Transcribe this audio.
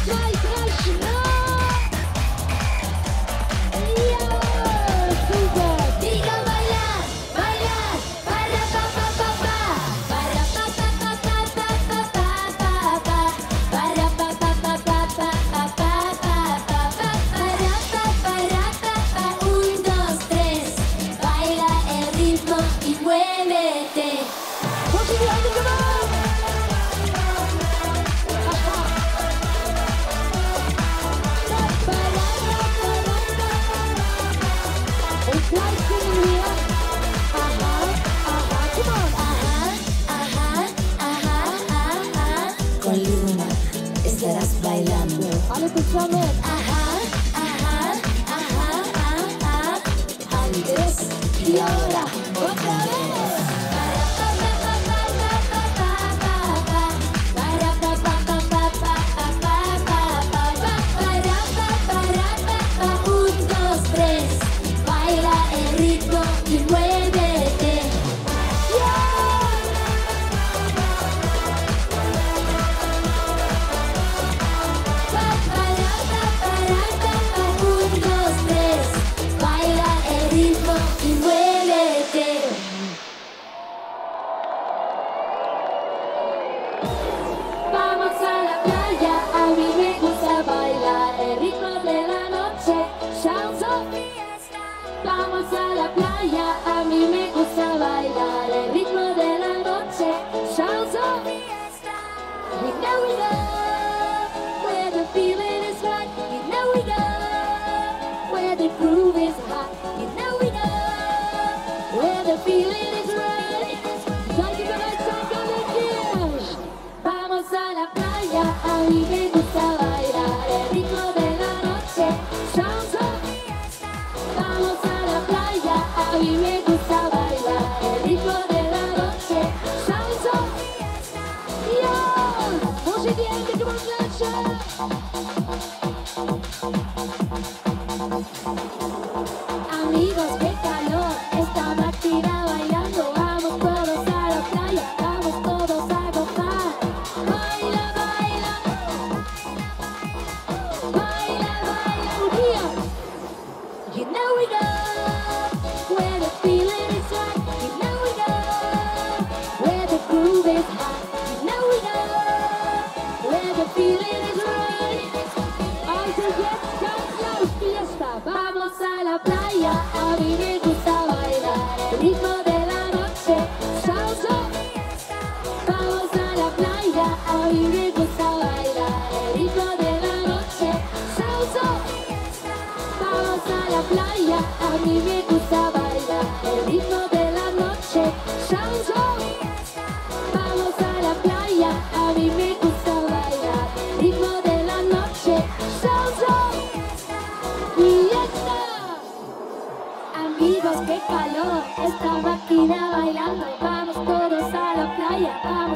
zwei, drei, schnapp! Ja, super! Diga bailar, bailar, para pa pa pa pa, para pa pa pa pa pa pa pa pa pa, para pa pa pa pa pa pa pa pa pa, para pa pa, 1, 2, 3, baila el ritmo y muévete. Put your hand in the mouth! Und gleich singen wir. Aha, aha, come on. Ajá, ajá, ajá, ajá. Con Luna estarás bailando. Alle zusammen. Ajá, ajá, ajá, ajá. Antes y ahora, otra vez. Para pa pa pa pa pa pa pa pa. Para pa pa pa pa pa pa pa pa pa. Para pa pa, 1, 2, 3. Baila el ritmo y muévete. Baila el ritmo y muévete. Vamos a la playa, a mí me gusta bailar el ritmo de la noche. Sounds of fiesta. Vamos a la playa, a mí me gusta bailar el ritmo de la noche. Sounds of fiesta. You know we go where the feeling is right. You know we go where the groove is hot. You know we go where the feeling is right. Seid ihr bereit? Seid ihr bereit? Vamos a la playa, a mí me gusta bailar el ritmo de la noche. Sounds of fiesta. Vamos a la playa, a mí me gusta bailar el ritmo de la noche. Sounds of fiesta. Ja! Wo sind die Hände? Come on, klatschen! Amigos, qué calor, esta máquina bailando. Vamos todos a la playa, vamos todos a gozar. Baila, baila, baila, baila. Und hier! You know we go where the feeling is right. You know we go where the groove is hot. You know we go where the feeling is right. Also jetzt ganz laut Fiesta! Vamos a la playa, a mí me gusta bailar el ritmo de la noche. Sounds of fiesta. Vamos a la playa, a mí me gusta bailar el ritmo de la noche. Sounds of fiesta. Vamos a la playa, a mí me gusta bailar el ritmo de la noche. Sounds of fiesta. Vamos a la playa, a mí me gusta bailar el ritmo de la noche. Sounds of Fiesta! Amigos, qué calor, esta máquina bailando. Vamos todos a la playa, vamos